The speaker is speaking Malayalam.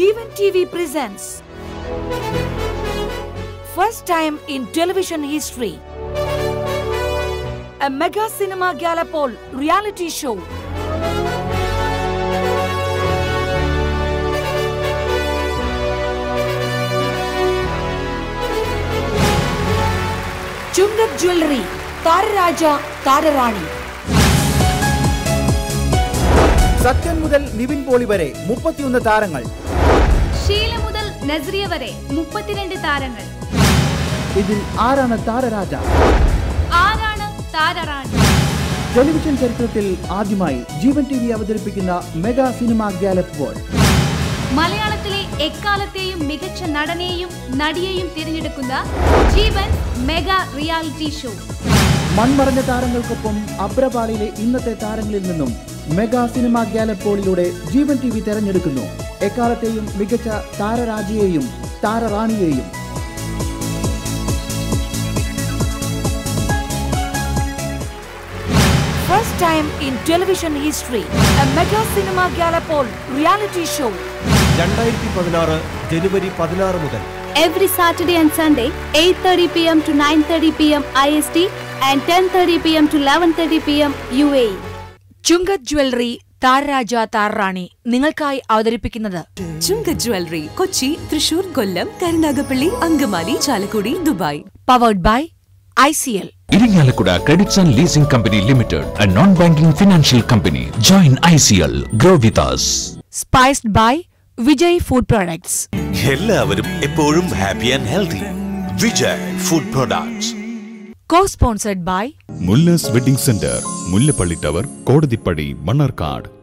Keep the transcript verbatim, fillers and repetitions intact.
Jeevan T V presents first time in television history a mega cinema gala poll reality show. Chungat Jewelry, Tararaja, Tararani. Sathyan മുതൽ നിവിൻ പോളി വരെ മുപ്പത്തിയൊന്ന് താരങ്ങൾ. ഷീല മുതൽ നസ്രിയ വരെ മുപ്പത്തിരണ്ട് താരങ്ങൾ. ഇതിൽ ആരാണ് താരരാജ? ആരാണ് താരറാണി? ടെലിവിഷൻ ചരിത്രത്തിൽ ആദ്യമായി ജീവൻ ടി വി അവതരിപ്പിക്കുന്ന മെഗാ സിനിമ ഗാലപ്പ് പോൾ. മലയാളത്തിലെ എക്കാലത്തെയും മികച്ച നടനെയും നടിയെയും തിരഞ്ഞെടുക്കുന്ന ജീവൻ മെഗാ റിയാലിറ്റി ഷോ. മൺമറഞ്ഞ താരങ്ങൾക്കൊപ്പം അബ്രപാളിയിലെ ഇന്നത്തെ താരങ്ങളിൽ നിന്നും മെഗാ സിനിമ ഗാലപ്പ് പോളിലൂടെ ജീവൻ ടി വി തെരഞ്ഞെടുക്കുന്നു എക്കാലത്തെയും മികച്ച താരരാജയെയും താരറാണിയെയും. First time in television history, a mega cinema gala poll reality show. രണ്ടായിരത്തി പതിനാറ് ജനുവരി പതിനാറ് മുതൽ Every Saturday and Sunday, eight thirty p m to nine thirty p m I S T and ten thirty p m to eleven thirty p m U A E. Chungath jewellery, താരരാജ, താരറാണി നിങ്ങൾക്കായി അവതരിപ്പിക്കുന്നത് Chungath jewellery, Kochi, Thrissur, Kollam, Karunagappally, Angamaly, Chalakudy, Dubai. Powered by I C L. Iringalakkuda Credits and Leasing Company Limited, a non-banking financial company. Join I C L. Grow with us. Spiced by Vijay Food Products. എല്ലാവരും എപ്പോഴും happy and healthy. Vijay food products. Co-sponsored by Mullas wedding centre, Mullappally tower, Kodathippadi, Mannarkkad.